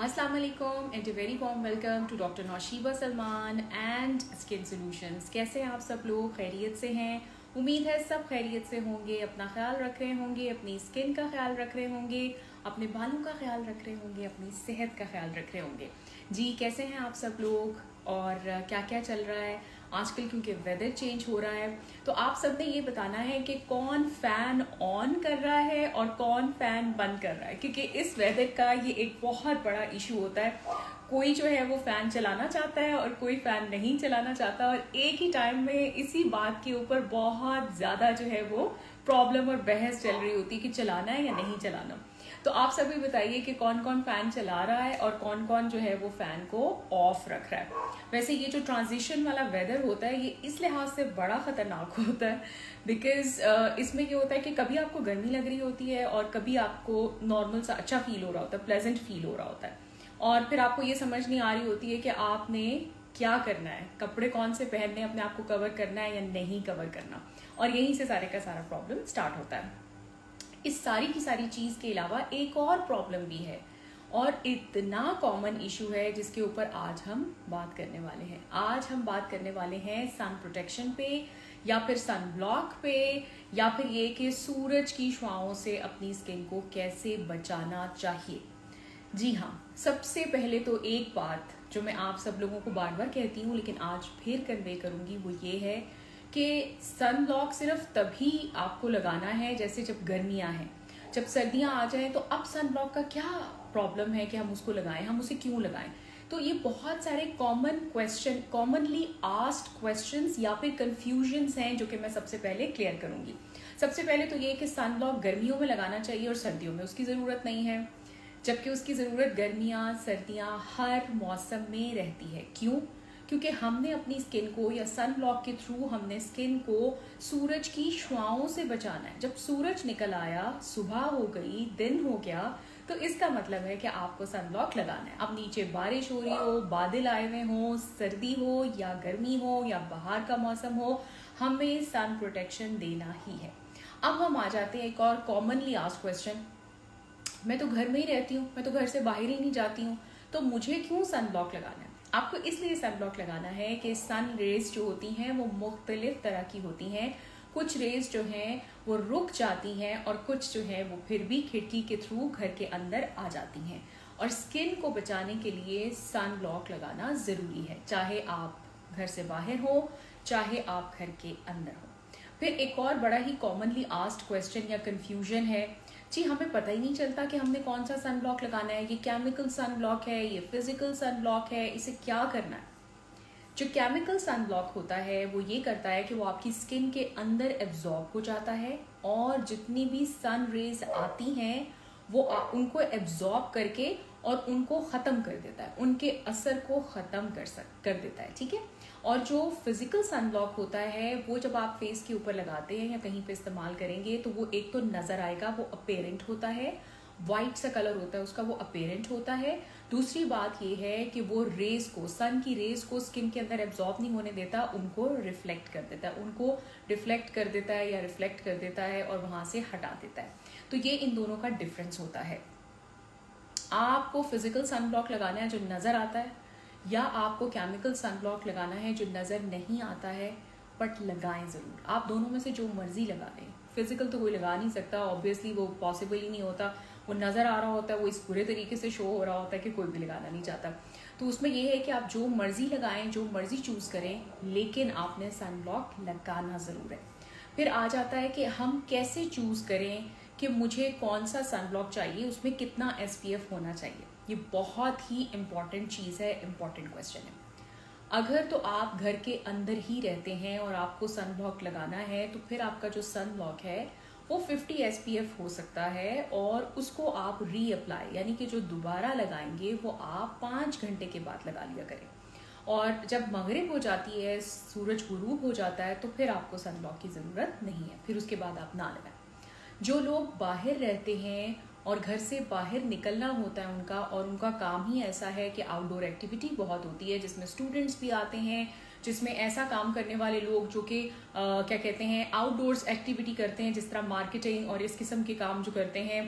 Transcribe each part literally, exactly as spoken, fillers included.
अस्सलाम वालेकुम and a very warm welcome to doctor Nausheeba Salman and skin solutions. कैसे हैं आप सब लोग? खैरियत से हैं? उम्मीद है सब खैरियत से होंगे, अपना ख्याल रख रहे होंगे, अपनी स्किन का ख्याल रख रहे होंगे, अपने बालों का ख्याल रख रहे होंगे, अपनी सेहत का ख्याल रख रहे होंगे। जी कैसे हैं आप सब लोग और क्या क्या चल रहा है आजकल? क्योंकि वेदर चेंज हो रहा है तो आप सब ने ये बताना है कि कौन फैन ऑन कर रहा है और कौन फैन बंद कर रहा है, क्योंकि इस वेदर का ये एक बहुत बड़ा इशू होता है। कोई जो है वो फैन चलाना चाहता है और कोई फैन नहीं चलाना चाहता, और एक ही टाइम में इसी बात के ऊपर बहुत ज्यादा जो है वो प्रॉब्लम और बहस चल रही होती है कि चलाना है या नहीं चलाना। तो आप सभी बताइए कि कौन कौन फैन चला रहा है और कौन कौन जो है वो फैन को ऑफ रख रहा है। वैसे ये जो ट्रांजिशन वाला वेदर होता है ये इस लिहाज से बड़ा खतरनाक होता है बिकॉज uh, इसमें क्या होता है कि कभी आपको गर्मी लग रही होती है और कभी आपको नॉर्मल सा अच्छा फील हो रहा होता है, प्लेजेंट फील हो रहा होता है, और फिर आपको ये समझ नहीं आ रही होती है कि आपने क्या करना है, कपड़े कौन से पहनने, अपने आप को कवर करना है या नहीं कवर करना, और यहीं से सारे का सारा प्रॉब्लम स्टार्ट होता है। इस सारी की सारी चीज के अलावा एक और प्रॉब्लम भी है और इतना कॉमन इशू है जिसके ऊपर आज हम बात करने वाले हैं। आज हम बात करने वाले हैं सन प्रोटेक्शन पे या फिर सन ब्लॉक पे, या फिर ये कि सूरज की शुआओं से अपनी स्किन को कैसे बचाना चाहिए। जी हाँ, सबसे पहले तो एक बात जो मैं आप सब लोगों को बार बार कहती हूँ लेकिन आज फिर कन्वे करूंगी वो ये है कि सन ब्लॉक सिर्फ तभी आपको लगाना है जैसे जब गर्मियां हैं। जब सर्दियां आ जाएं तो अब सन ब्लॉक का क्या प्रॉब्लम है कि हम उसको लगाएं, हम उसे क्यों लगाएं? तो ये बहुत सारे common question, commonly asked questions या फिर कंफ्यूजन्स हैं जो कि मैं सबसे पहले क्लियर करूंगी। सबसे पहले तो ये कि सन ब्लॉक गर्मियों में लगाना चाहिए और सर्दियों में उसकी ज़रूरत नहीं है, जबकि उसकी ज़रूरत गर्मियाँ सर्दियाँ हर मौसम में रहती है। क्यों? क्योंकि हमने अपनी स्किन को या सन ब्लॉक के थ्रू हमने स्किन को सूरज की शुआओं से बचाना है। जब सूरज निकल आया, सुबह हो गई, दिन हो गया, तो इसका मतलब है कि आपको सन ब्लॉक लगाना है। अब नीचे बारिश हो रही हो, बादल आए हुए हो, सर्दी हो या गर्मी हो या बाहर का मौसम हो, हमें सन प्रोटेक्शन देना ही है। अब हम आ जाते हैं एक और कॉमनली आस्क्ड क्वेश्चन, मैं तो घर में ही रहती हूँ, मैं तो घर से बाहर ही नहीं जाती हूँ, तो मुझे क्यों सन ब्लॉक लगाना है? आपको इसलिए सन ब्लॉक लगाना है कि सन रेज जो होती हैं वो मुख्तलिफ तरह की होती हैं। कुछ रेज जो हैं वो रुक जाती हैं और कुछ जो है वो फिर भी खिड़की के थ्रू घर के अंदर आ जाती हैं, और स्किन को बचाने के लिए सन ब्लॉक लगाना ज़रूरी है, चाहे आप घर से बाहर हो चाहे आप घर के अंदर हो। फिर एक और बड़ा ही कॉमनली आस्क्ड क्वेश्चन या कंफ्यूजन है, जी हमें पता ही नहीं चलता कि हमने कौन सा सन ब्लॉक लगाना है, ये केमिकल सन ब्लॉक है, ये फिजिकल सन ब्लॉक है, इसे क्या करना है? जो केमिकल सन ब्लॉक होता है वो ये करता है कि वो आपकी स्किन के अंदर एब्जॉर्ब हो जाता है और जितनी भी सन रेज आती हैं वो उनको एब्जॉर्ब करके और उनको ख़त्म कर देता है, उनके असर को ख़त्म कर सक कर देता है, ठीक है। और जो फिजिकल सन ब्लॉक होता है वो जब आप फेस के ऊपर लगाते हैं या कहीं पे इस्तेमाल करेंगे तो वो एक तो नज़र आएगा, वो अपेरेंट होता है, वाइट सा कलर होता है उसका, वो अपेरेंट होता है। दूसरी बात ये है कि वो रेज को, सन की रेज को स्किन के अंदर एब्जॉर्ब नहीं होने देता, उनको रिफ्लेक्ट कर देता है, उनको रिफ्लेक्ट कर देता है या रिफ्लेक्ट कर देता है और वहाँ से हटा देता है। तो ये इन दोनों का डिफरेंस होता है। आपको फिजिकल सन ब्लॉक लगाना है जो नज़र आता है, या आपको केमिकल सन ब्लॉक लगाना है जो नज़र नहीं आता है, बट लगाएं ज़रूर। आप दोनों में से जो मर्जी लगा लें। फिजिकल तो कोई लगा नहीं सकता, ऑब्वियसली वो पॉसिबल ही नहीं होता, वो नज़र आ रहा होता है, वो इस पूरे तरीके से शो हो रहा होता है कि कोई भी लगाना नहीं चाहता। तो उसमें ये है कि आप जो मर्जी लगाएं, जो मर्जी चूज़ करें, लेकिन आपने सन ब्लॉक लगाना ज़रूर है। फिर आ जाता है कि हम कैसे चूज़ करें कि मुझे कौन सा सन ब्लॉक चाहिए, उसमें कितना एस पी एफ होना चाहिए। ये बहुत ही इम्पॉर्टेंट चीज़ है, इम्पॉर्टेंट क्वेश्चन है। अगर तो आप घर के अंदर ही रहते हैं और आपको सन ब्लॉक लगाना है तो फिर आपका जो सन ब्लॉक है वो फिफ्टी एस पी एफ हो सकता है, और उसको आप री अप्लाई यानी कि जो दोबारा लगाएंगे वो आप पाँच घंटे के बाद लगा लिया करें। और जब मगरिब हो जाती है, सूरज गुरूब हो जाता है, तो फिर आपको सन ब्लॉक की ज़रूरत नहीं है, फिर उसके बाद आप ना लगाएं। जो लोग बाहर रहते हैं और घर से बाहर निकलना होता है उनका, और उनका काम ही ऐसा है कि आउटडोर एक्टिविटी बहुत होती है जिसमें स्टूडेंट्स भी आते हैं, जिसमें ऐसा काम करने वाले लोग जो कि क्या कहते हैं आउटडोर्स एक्टिविटी करते हैं, जिस तरह मार्केटिंग और इस किस्म के काम जो करते हैं,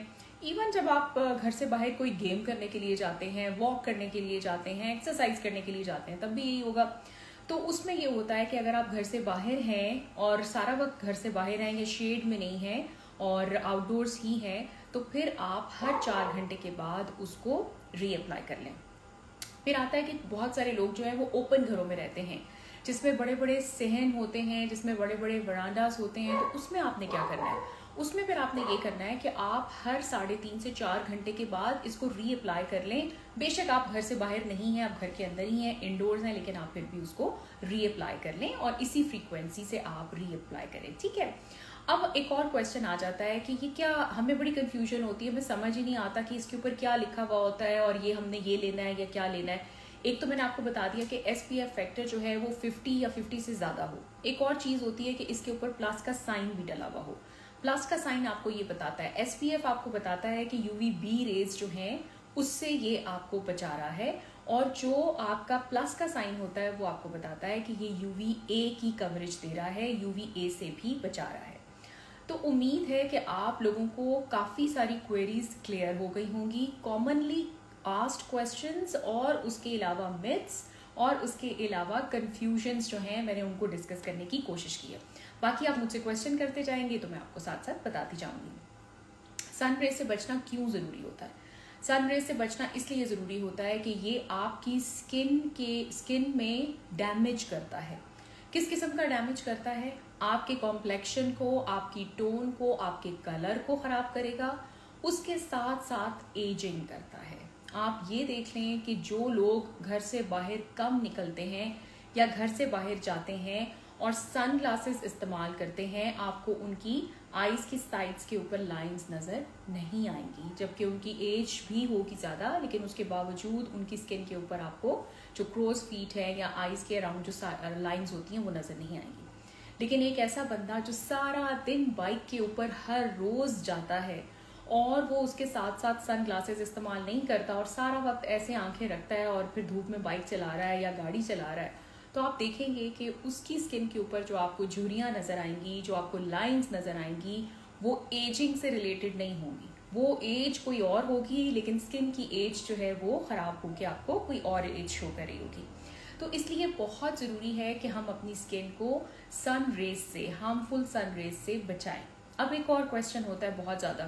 इवन जब आप घर से बाहर कोई गेम करने के लिए जाते हैं, वॉक करने के लिए जाते हैं, एक्सरसाइज करने के लिए जाते हैं, तब भी यही होगा। तो उसमें ये होता है कि अगर आप घर से बाहर हैं और सारा वक्त घर से बाहर हैं या शेड में नहीं हैं और आउटडोर्स ही हैं, तो फिर आप हर चार घंटे के बाद उसको रीअप्लाई कर लें। फिर आता है कि बहुत सारे लोग जो है वो ओपन घरों में रहते हैं, जिसमें बड़े बड़े सहन होते हैं, जिसमें बड़े बड़े वरांडास होते हैं। तो उसमें आपने क्या करना है, उसमें फिर आपने ये करना है कि आप हर साढ़े तीन से चार घंटे के बाद इसको रीअप्लाई कर लें। बेशक आप घर से बाहर नहीं हैं, आप घर के अंदर ही हैं, इंडोर्स हैं, लेकिन आप फिर भी उसको रीअप्लाई कर लें और इसी फ्रीक्वेंसी से आप रीअप्लाई करें, ठीक है। अब एक और क्वेश्चन आ जाता है कि ये क्या, हमें बड़ी कंफ्यूजन होती है, हमें समझ ही नहीं आता कि इसके ऊपर क्या लिखा हुआ होता है और ये हमने ये लेना है या क्या लेना है। एक तो मैंने आपको बता दिया कि एस पी एफ फैक्टर जो है वो फिफ्टी या फिफ्टी से ज़्यादा हो। एक और चीज़ होती है कि इसके ऊपर प्लस का साइन भी डला हुआ हो। प्लस का साइन आपको ये बताता है, एस पी एफ आपको बताता है कि यूवी बी रेज जो हैं उससे ये आपको बचा रहा है, और जो आपका प्लस का साइन होता है वो आपको बताता है कि ये यूवी ए की कवरेज दे रहा है, यूवी ए से भी बचा रहा है। तो उम्मीद है कि आप लोगों को काफ़ी सारी क्वेरीज क्लियर हो गई होंगी, कॉमनली आस्क्ड क्वेश्चंस और उसके अलावा मिथ्स और उसके अलावा कंफ्यूजन्स जो हैं मैंने उनको डिस्कस करने की कोशिश की है। बाकी आप मुझसे क्वेश्चन करते जाएंगे तो मैं आपको साथ साथ बताती जाऊंगी। सन रे से बचना क्यों ज़रूरी होता है? सन रे से बचना इसलिए ज़रूरी होता है कि ये आपकी स्किन के स्किन में डैमेज करता है। किस किस्म का डैमेज करता है? आपके कॉम्प्लेक्शन को, आपकी टोन को, आपके कलर को ख़राब करेगा, उसके साथ साथ एजिंग करता है। आप ये देख लें कि जो लोग घर से बाहर कम निकलते हैं या घर से बाहर जाते हैं और सन ग्लासेस इस्तेमाल करते हैं, आपको उनकी आईज की साइड्स के ऊपर लाइंस नज़र नहीं आएंगी, जबकि उनकी एज भी होगी ज़्यादा, लेकिन उसके बावजूद उनकी स्किन के ऊपर आपको जो क्रोज फीट है या आईज के अराउंड जो लाइंस होती हैं वो नज़र नहीं आएंगी। लेकिन एक ऐसा बंदा जो सारा दिन बाइक के ऊपर हर रोज़ जाता है और वो उसके साथ साथ सन ग्लासेस इस्तेमाल नहीं करता और सारा वक्त ऐसे आंखें रखता है और फिर धूप में बाइक चला रहा है या गाड़ी चला रहा है, तो आप देखेंगे कि उसकी स्किन के ऊपर जो आपको झुर्रियाँ नज़र आएंगी, जो आपको लाइंस नज़र आएंगी, वो एजिंग से रिलेटेड नहीं होंगी। वो एज कोई और होगी, लेकिन स्किन की एज जो है वो ख़राब होकर आपको कोई और एज शो कर रही होगी। तो इसलिए बहुत ज़रूरी है कि हम अपनी स्किन को सन रेज से, हार्मफुल सन रेज से बचाएं। अब एक और क्वेश्चन होता है बहुत ज़्यादा,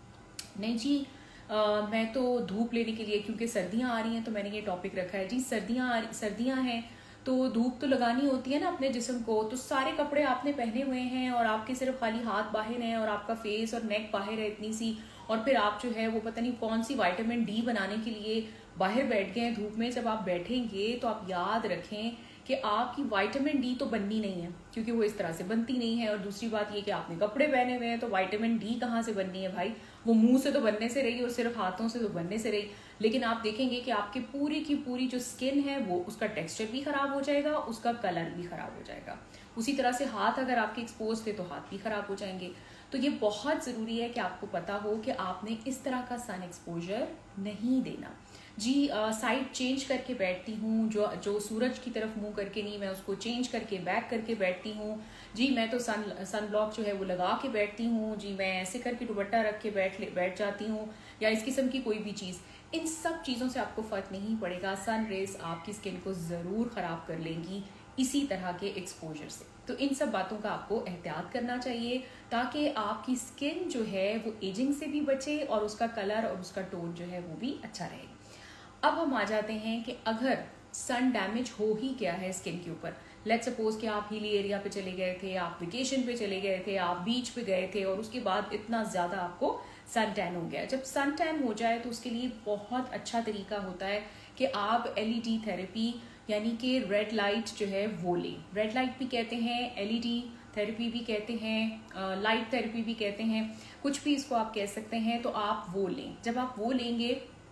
नहीं जी आ, मैं तो धूप लेने के लिए, क्योंकि सर्दियाँ आ रही हैं तो मैंने ये टॉपिक रखा है जी, सर्दियाँ आ रही सर्दियाँ हैं तो धूप तो लगानी होती है ना अपने जिस्म को, तो सारे कपड़े आपने पहने हुए हैं और आपके सिर्फ खाली हाथ बाहर हैं और आपका फेस और नेक बाहर है इतनी सी, और फिर आप जो है वो पता नहीं कौन सी विटामिन डी बनाने के लिए बाहर बैठ गए हैं धूप में। जब आप बैठेंगे तो आप याद रखें कि आपकी विटामिन डी तो बननी नहीं है, क्योंकि वो इस तरह से बनती नहीं है। और दूसरी बात ये कि आपने कपड़े पहने हुए हैं तो विटामिन डी कहाँ से बननी है भाई, वो मुंह से तो बनने से रही और सिर्फ हाथों से तो बनने से रही। लेकिन आप देखेंगे कि आपकी पूरी की पूरी जो स्किन है वो, उसका टेक्सचर भी खराब हो जाएगा, उसका कलर भी खराब हो जाएगा। उसी तरह से हाथ अगर आपके एक्सपोज थे तो हाथ भी खराब हो जाएंगे। तो ये बहुत ज़रूरी है कि आपको पता हो कि आपने इस तरह का सन एक्सपोजर नहीं देना जी। साइड चेंज करके बैठती हूँ, जो जो सूरज की तरफ मुंह करके नहीं, मैं उसको चेंज करके बैक करके बैठती हूँ जी। मैं तो सन सन ब्लॉक जो है वो लगा के बैठती हूँ जी। मैं ऐसे करके दुपट्टा रख के बैठ बैठ जाती हूँ, या इस किस्म की कोई भी चीज़। इन सब चीज़ों से आपको फ़र्क नहीं पड़ेगा, सन रेज आपकी स्किन को ज़रूर ख़राब कर लेंगी इसी तरह के एक्सपोजर से। तो इन सब बातों का आपको एहतियात करना चाहिए ताकि आपकी स्किन जो है वो एजिंग से भी बचे और उसका कलर और उसका टोन जो है वो भी अच्छा रहे। अब हम आ जाते हैं कि अगर सन डैमेज हो ही गया है स्किन के ऊपर, लेट्स सपोज कि आप हिली एरिया पे चले गए थे, आप वेकेशन पे चले गए थे, आप बीच पे गए थे और उसके बाद इतना ज़्यादा आपको सन टैन हो गया। जब सन टैन हो जाए तो उसके लिए बहुत अच्छा तरीका होता है कि आप एलईडी थेरेपी यानी कि रेड लाइट जो है वो लें। रेड लाइट भी कहते हैं, एलईडी थेरेपी भी कहते हैं, लाइट थेरेपी भी कहते हैं, कुछ भी इसको आप कह सकते हैं। तो आप वो लें। जब आप वो लेंगे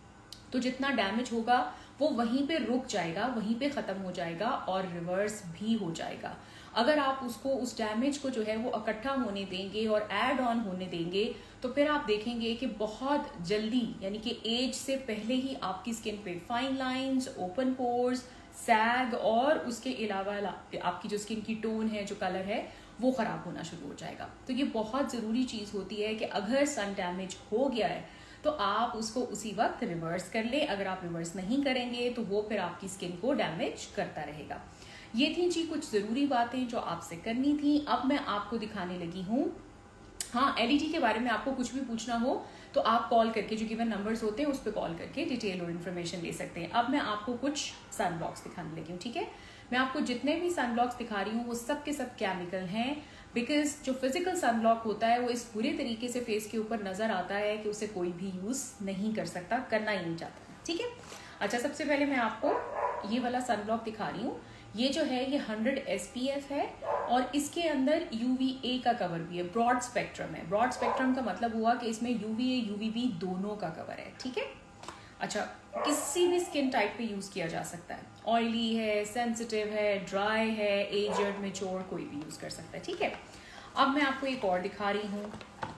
तो जितना डैमेज होगा वो वहीं पे रुक जाएगा, वहीं पे ख़त्म हो जाएगा और रिवर्स भी हो जाएगा। अगर आप उसको उस डैमेज को जो है वो इकट्ठा होने देंगे और ऐड ऑन होने देंगे तो फिर आप देखेंगे कि बहुत जल्दी, यानी कि एज से पहले ही आपकी स्किन पे fine lines, open pores, sag और उसके अलावा आपकी जो स्किन की टोन है, जो कलर है, वो ख़राब होना शुरू हो जाएगा। तो ये बहुत ज़रूरी चीज़ होती है कि अगर सन डैमेज हो गया है तो आप उसको उसी वक्त रिवर्स कर ले। अगर आप रिवर्स नहीं करेंगे तो वो फिर आपकी स्किन को डैमेज करता रहेगा। ये थी जी कुछ ज़रूरी बातें जो आपसे करनी थी। अब मैं आपको दिखाने लगी हूँ, हाँ, एलईडी के बारे में आपको कुछ भी पूछना हो तो आप कॉल करके, जो गिवन नंबर्स होते हैं उस पर कॉल करके डिटेल और इन्फॉर्मेशन ले सकते हैं। अब मैं आपको कुछ सनब्लॉक्स दिखाने लगी हूँ, ठीक है। मैं आपको जितने भी सनब्लॉक्स दिखा रही हूँ वो सब के सब केमिकल हैं, बिकॉज जो फिजिकल सनब्लॉक होता है वो इस पूरे तरीके से फेस के ऊपर नजर आता है कि उसे कोई भी यूज नहीं कर सकता, करना ही नहीं चाहता, ठीक है। अच्छा, सबसे पहले मैं आपको ये वाला सनब्लॉक दिखा रही हूँ। ये जो है ये हंड्रेड एस पी एफ है और इसके अंदर यू वी ए का कवर भी है, ब्रॉड स्पेक्ट्रम है। ब्रॉड स्पेक्ट्रम का मतलब हुआ कि इसमें U V A U V B दोनों का कवर है, ठीक है। अच्छा, किसी भी स्किन टाइप पे यूज किया जा सकता है, ऑयली है, सेंसिटिव है, ड्राई है, एजड, मैच्योर, कोई भी यूज कर सकता है, ठीक है। अब मैं आपको एक और दिखा रही हूँ।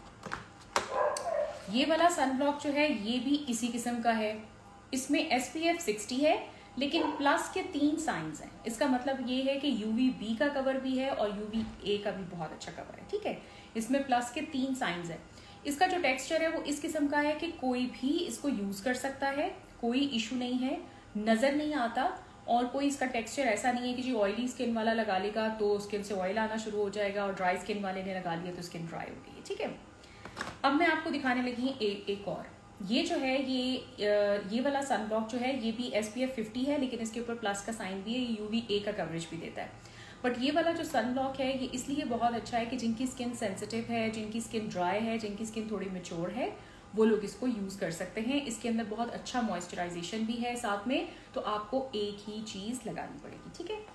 ये वाला सनब्लॉक जो है ये भी इसी किस्म का है। इसमें एस पी एफ सिक्सटी है लेकिन प्लस के तीन साइंस हैं। इसका मतलब ये है कि यू वी बी का कवर भी है और यू वी ए का भी बहुत अच्छा कवर है, ठीक है। इसमें प्लस के तीन साइंस है। इसका जो टेक्सचर है वो इस किस्म का है कि कोई भी इसको यूज कर सकता है, कोई इशू नहीं है, नजर नहीं आता, और कोई इसका टेक्सचर ऐसा नहीं है कि जो ऑयली स्किन वाला लगा लेगा तो स्किन से ऑयल आना शुरू हो जाएगा और ड्राई स्किन वाले ने लगा लिया तो स्किन ड्राई हो गई, ठीक है। अब मैं आपको दिखाने लगी ए, एक और, ये जो है ये ये वाला सनब्लॉक जो है ये भी एस पी एफ फिफ्टी है लेकिन इसके ऊपर प्लस का साइन भी है, यू वी ए का कवरेज भी देता है। बट ये वाला जो सनब्लॉक है ये इसलिए बहुत अच्छा है कि जिनकी स्किन सेंसिटिव है, जिनकी स्किन ड्राई है, जिनकी स्किन थोड़ी मैच्योर है, वो लोग इसको यूज कर सकते हैं। इसके अंदर बहुत अच्छा मॉइस्चराइजेशन भी है साथ में, तो आपको एक ही चीज लगानी पड़ेगी, ठीक है।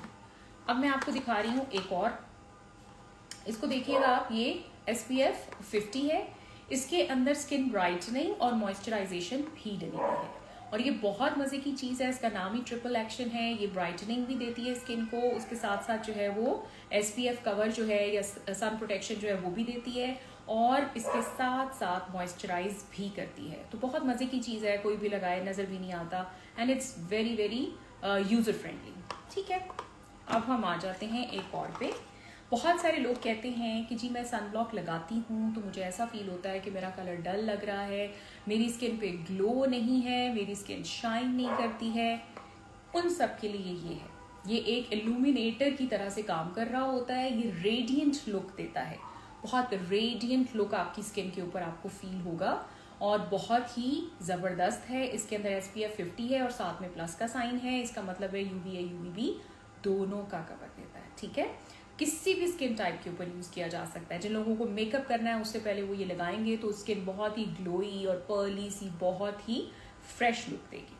अब मैं आपको दिखा रही हूँ एक और, इसको देखिएगा आप, ये एस पी एफ फिफ्टी है। इसके अंदर स्किन ब्राइटनिंग और मॉइस्चराइजेशन भी डली हुई है और ये बहुत मजे की चीज है। इसका नाम ही ट्रिपल एक्शन है। ये ब्राइटनिंग भी देती है स्किन को, उसके साथ साथ जो है वो एस पी एफ कवर जो है या सन प्रोटेक्शन जो है वो भी देती है और इसके साथ साथ मॉइस्चराइज भी करती है। तो बहुत मजे की चीज है, कोई भी लगाए नजर भी नहीं आता and it's very very user friendly, ठीक है। अब हम आ जाते हैं एक और पे। बहुत सारे लोग कहते हैं कि जी मैं सनब्लॉक लगाती हूँ तो मुझे ऐसा फील होता है कि मेरा कलर डल लग रहा है, मेरी स्किन पे ग्लो नहीं है, मेरी स्किन शाइन नहीं करती है। उन सब के लिए ये है, ये एक इल्यूमिनेटर की तरह से काम कर रहा होता है। ये रेडियंट लुक देता है, बहुत रेडियंट लुक आपकी स्किन के ऊपर आपको फील होगा और बहुत ही ज़बरदस्त है। इसके अंदर एस पी एफ फिफ्टी है और साथ में प्लस का साइन है। इसका मतलब है U V A U V B दोनों का कवर देता है, ठीक है। किसी भी स्किन टाइप के ऊपर यूज किया जा सकता है। जिन लोगों को मेकअप करना है उससे पहले वो ये लगाएंगे तो स्किन बहुत ही ग्लोई और पर्ली सी, बहुत ही फ्रेश लुक देगी।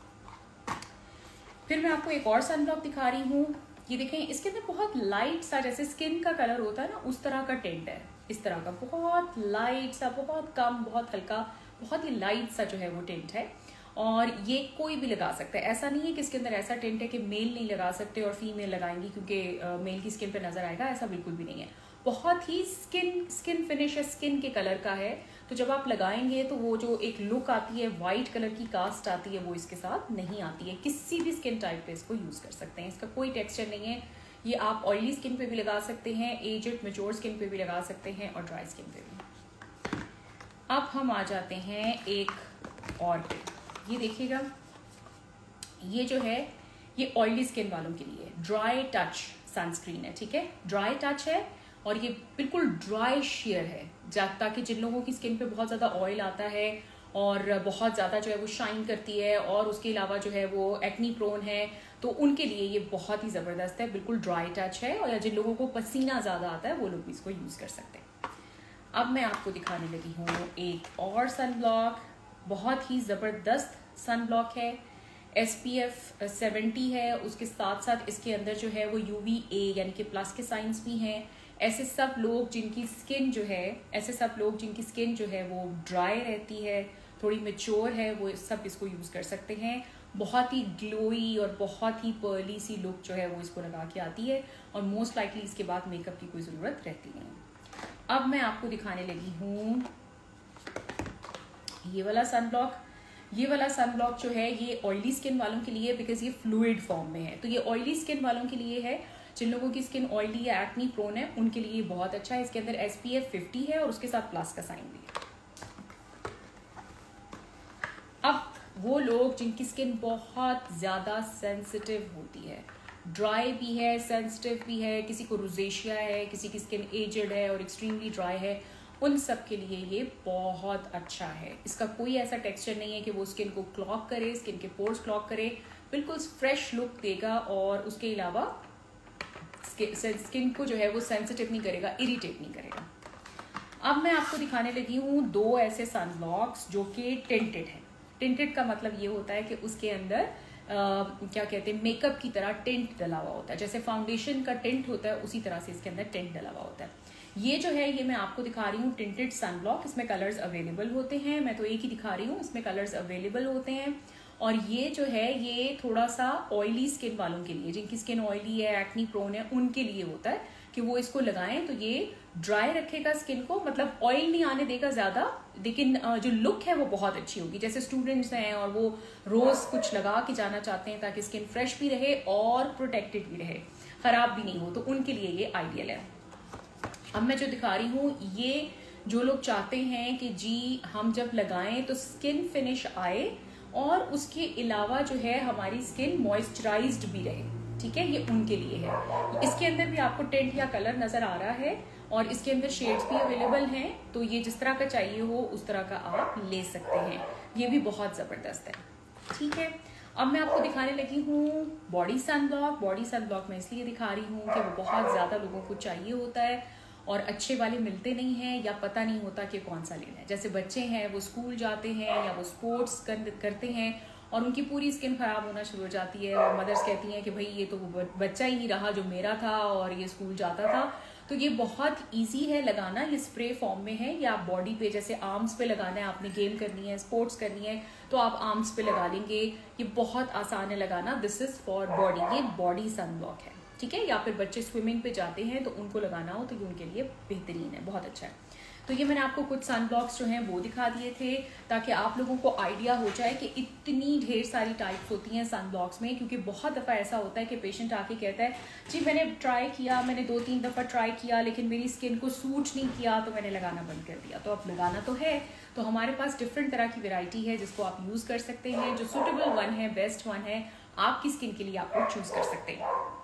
फिर मैं आपको एक और सनब्लॉक दिखा रही हूँ। ये देखें, इसके अंदर बहुत लाइट सा, जैसे स्किन का कलर होता है ना, उस तरह का टेंट है। इस तरह का बहुत लाइट सा, बहुत कम, बहुत हल्का, बहुत ही लाइट सा जो है वो टेंट है और ये कोई भी लगा सकता है। ऐसा नहीं है कि इसके अंदर ऐसा टेंट है कि मेल नहीं लगा सकते और फीमेल लगाएंगी क्योंकि मेल की स्किन पे नजर आएगा, ऐसा बिल्कुल भी नहीं है। बहुत ही स्किन स्किन फिनिश स्किन के कलर का है, तो जब आप लगाएंगे तो वो जो एक लुक आती है, वाइट कलर की कास्ट आती है, वो इसके साथ नहीं आती है। किसी भी स्किन टाइप पे इसको यूज कर सकते हैं, इसका कोई टेक्सचर नहीं है। ये आप ऑयली स्किन पे भी लगा सकते हैं, एजड मैच्योर स्किन पे भी लगा सकते हैं और ड्राई स्किन पे भी। अब हम आ जाते हैं एक और पे। ये देखिएगा, ये जो है ये ऑयली स्किन वालों के लिए ड्राई टच सनस्क्रीन है, ठीक है। ड्राई टच है और ये बिल्कुल ड्राई शेयर है, ताकि जिन लोगों की स्किन पे बहुत ज़्यादा ऑयल आता है और बहुत ज़्यादा जो है वो शाइन करती है और उसके अलावा जो है वो एक्नी प्रोन है, तो उनके लिए ये बहुत ही ज़बरदस्त है। बिल्कुल ड्राई टच है और जिन लोगों को पसीना ज़्यादा आता है वो लोग भी इसको यूज़ कर सकते हैं। अब मैं आपको दिखाने लगी हूँ एक और सनब्लॉक, बहुत ही ज़बरदस्त सनब्लॉक है। एस पी एफ सेवेंटी है, उसके साथ साथ इसके अंदर जो है वो यू वी ए यानी कि प्लस के साइंस भी हैं। ऐसे सब लोग जिनकी स्किन जो है ऐसे सब लोग जिनकी स्किन जो है वो ड्राई रहती है, थोड़ी मैच्योर है, वो सब इसको यूज़ कर सकते हैं। बहुत ही ग्लोई और बहुत ही पर्ली सी लुक जो है वो इसको लगा के आती है और मोस्ट लाइकली इसके बाद मेकअप की कोई ज़रूरत रहती नहीं। अब मैं आपको दिखाने लगी हूँ ये वाला सनब्लॉक। ये वाला सनब्लॉक जो है ये ऑयली स्किन वालों के लिए, बिकॉज ये फ्लूइड फॉर्म में है, तो ये ऑयली स्किन वालों के लिए है। जिन लोगों की स्किन ऑयली या एक्नी प्रोन है उनके लिए बहुत अच्छा है। इसके अंदर एस पी एफ फिफ्टी है और उसके साथ प्लस का साइन भी है। वो लोग जिनकी स्किन बहुत ज़्यादा सेंसिटिव होती है, ड्राई भी है, सेंसिटिव भी है, किसी को रोजेशिया है, किसी की स्किन एजड है और एक्सट्रीमली ड्राई है, उन सब के लिए ये बहुत अच्छा है। इसका कोई ऐसा टेक्सचर नहीं है कि वो स्किन को क्लॉग करे, स्किन के पोर्स क्लॉग करे, बिल्कुल फ्रेश लुक देगा और उसके अलावा स्किन को जो है वो सेंसिटिव नहीं करेगा, इरिटेट नहीं करेगा। अब मैं आपको दिखाने लगी हूँ दो ऐसे सनब्लॉक्स जो कि टिंटेड हैं। टिंटेड का मतलब ये होता है कि उसके अंदर आ, क्या कहते हैं, मेकअप की तरह टिंट डला हुआ होता है। जैसे फाउंडेशन का टिंट होता है उसी तरह से इसके अंदर टिंट डला हुआ होता है। ये जो है ये मैं आपको दिखा रही हूँ टिंटेड सनब्लॉक। इसमें कलर्स अवेलेबल होते हैं, मैं तो एक ही दिखा रही हूँ, इसमें कलर्स अवेलेबल होते हैं। और ये जो है ये थोड़ा सा ऑयली स्किन वालों के लिए, जिनकी स्किन ऑयली है, एक्नी प्रोन है, उनके लिए होता है कि वो इसको लगाएं तो ये ड्राई रखेगा स्किन को, मतलब ऑयल नहीं आने देगा ज्यादा, लेकिन जो लुक है वो बहुत अच्छी होगी। जैसे स्टूडेंट्स हैं और वो रोज कुछ लगा के जाना चाहते हैं ताकि स्किन फ्रेश भी रहे और प्रोटेक्टेड भी रहे, खराब भी नहीं हो, तो उनके लिए ये आइडियल है। अब मैं जो दिखा रही हूँ, ये जो लोग चाहते हैं कि जी हम जब लगाएं तो स्किन फिनिश आए और उसके अलावा जो है हमारी स्किन मॉइस्चराइज्ड भी रहे, ठीक है, ये उनके लिए है। इसके अंदर भी आपको टिंट या कलर नजर आ रहा है और इसके अंदर शेड्स भी अवेलेबल हैं, तो ये जिस तरह का चाहिए हो उस तरह का आप ले सकते हैं। ये भी बहुत जबरदस्त है, ठीक है। अब मैं आपको दिखाने लगी हूँ बॉडी सनब्लॉक। बॉडी सनब्लॉक मैं इसलिए दिखा रही हूँ कि वो बहुत ज्यादा लोगों को चाहिए होता है और अच्छे वाले मिलते नहीं हैं या पता नहीं होता कि कौन सा लेना है। जैसे बच्चे हैं वो स्कूल जाते हैं या वो स्पोर्ट्स कर, करते हैं और उनकी पूरी स्किन खराब होना शुरू हो जाती है और मदर्स कहती हैं कि भाई ये तो वो बच्चा ही नहीं रहा जो मेरा था और ये स्कूल जाता था। तो ये बहुत इजी है लगाना, ये स्प्रे फॉर्म में है, या आप बॉडी पे जैसे आर्म्स पे लगाना है, आपने गेम करनी है, स्पोर्ट्स करनी है तो आप आर्म्स पे लगा लेंगे, ये बहुत आसान है लगाना। दिस इज फॉर बॉडी, ये बॉडी सनब्लॉक है, ठीक है। या फिर बच्चे स्विमिंग पे जाते हैं तो उनको लगाना हो तो ये उनके लिए बेहतरीन है, बहुत अच्छा है। तो ये मैंने आपको कुछ सनब्लॉक्स जो हैं वो दिखा दिए थे ताकि आप लोगों को आइडिया हो जाए कि इतनी ढेर सारी टाइप्स होती हैं सनब्लॉक्स में। क्योंकि बहुत दफ़ा ऐसा होता है कि पेशेंट आके कहता है जी मैंने ट्राई किया, मैंने दो तीन दफ़ा ट्राई किया लेकिन मेरी स्किन को सूट नहीं किया तो मैंने लगाना बंद कर दिया। तो अब लगाना तो है, तो हमारे पास डिफरेंट तरह की वेराइटी है जिसको आप यूज़ कर सकते हैं। जो सूटेबल वन है, बेस्ट वन है, आपकी स्किन के लिए आप वो चूज़ कर सकते हैं।